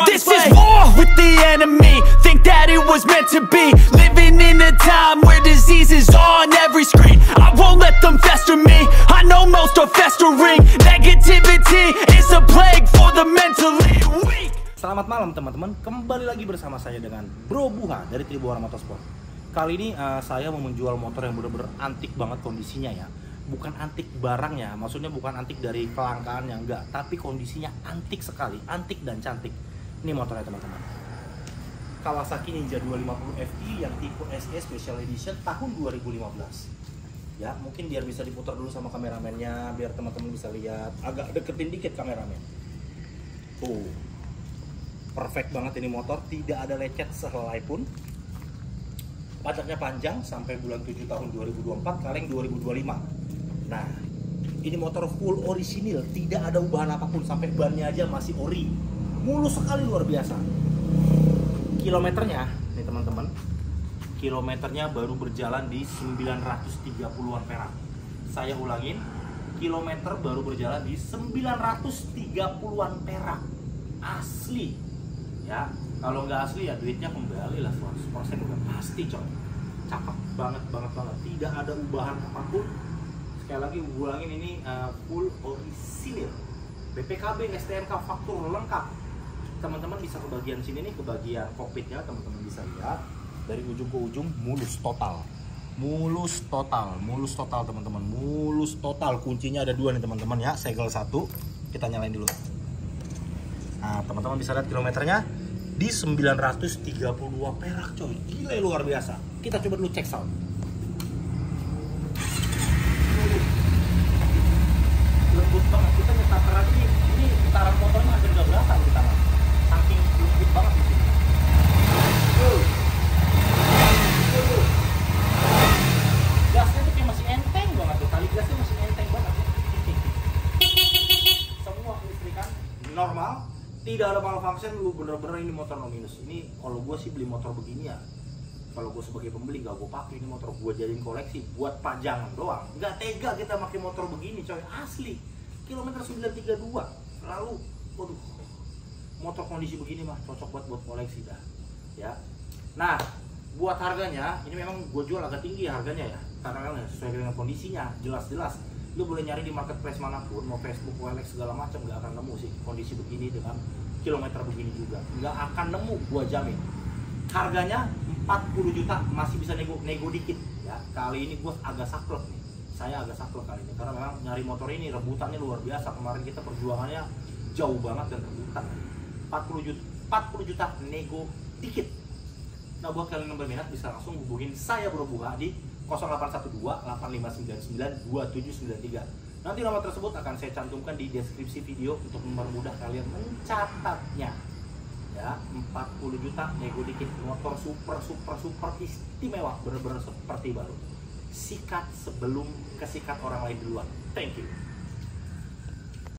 This is war with the enemy. Think that it was meant to be. Living in a time where disease is on every screen. I won't let them fester me. I know most are festering. Negativity is a plague for the mentally weak. Selamat malam teman-teman, kembali lagi bersama saya dengan Bro Buha dari Tribunwarna Motorsport. Kali ini saya mau menjual motor yang bener-bener antik banget kondisinya ya. Bukan antik barangnya, maksudnya bukan antik dari kelangkaannya, enggak. Tapi kondisinya antik sekali, antik dan cantik. Ini motornya teman-teman, Kawasaki Ninja 250 Fi yang tipe SE Special Edition tahun 2015. Ya, mungkin biar bisa diputar dulu sama kameramennya, biar teman-teman bisa lihat. Agak deketin dikit kameramen. Tuh, perfect banget ini motor, tidak ada lecet sehelai pun. Pajaknya panjang sampai bulan 7 tahun 2024, kaleng 2025. Nah, ini motor full orisinil, tidak ada ubahan apapun, sampai bannya aja masih ori. Mulus sekali, luar biasa. Kilometernya, nih teman-teman, kilometernya baru berjalan di 930-an perak. Saya ulangin, kilometer baru berjalan di 930-an perak. Asli. Ya, kalau nggak asli ya duitnya kembali lah 100% udah pasti coy. Cakep banget. Tidak ada ubahan apapun. Sekali lagi ulangin, ini full orisinil. BPKB, STNK, faktur lengkap. Teman-teman bisa ke bagian sini nih, ke bagian kokpitnya teman-teman bisa lihat dari ujung ke ujung mulus total. Mulus total teman-teman. Mulus total. Kuncinya ada dua nih teman-teman ya. Segel satu. Kita nyalain dulu. Nah, teman-teman bisa lihat kilometernya di 932 perak coy. Gila, luar biasa. Kita coba dulu cek sound. Lembut banget. Kita nyetar lagi. Ini getaran motornya hampir nggak berasa kita. Saking lembut banget di sini. Gasnya tuh kayak masih enteng banget tuh. Tali gasnya masih enteng banget. Semua kelistrikan normal. Tidak ada malfunction, lu bener-bener ini motor no minus. Ini kalau gue sih beli motor begini ya, kalau gue sebagai pembeli gak gue pakai ini motor, gue jadiin koleksi buat pajangan doang. Gak tega kita pakai motor begini coy, asli. Kilometer 932, lalu, waduh, motor kondisi begini mah cocok buat koleksi dah. Ya, nah buat harganya ini memang gue jual agak tinggi ya harganya ya, karena sesuai dengan kondisinya, jelas-jelas. Lu boleh nyari di marketplace manapun, mau Facebook, OLX segala macam, nggak akan nemu sih kondisi begini dengan kilometer begini juga, nggak akan nemu, gua jamin. Harganya 40 juta, masih bisa nego dikit ya. Kali ini gua agak saklek nih, saya agak saklek kali ini karena memang nyari motor ini rebutannya luar biasa. Kemarin kita perjuangannya jauh banget dan rebutan. 40 juta nego dikit. Nah, buat kalian yang berminat bisa langsung hubungin saya Bro Buha di 0812-8599-2793. Nanti nomor tersebut akan saya cantumkan di deskripsi video untuk mempermudah kalian mencatatnya. Ya, 40 juta nego dikit, motor super istimewa, bener-bener seperti baru. Sikat sebelum kesikat orang lain duluan. Thank you.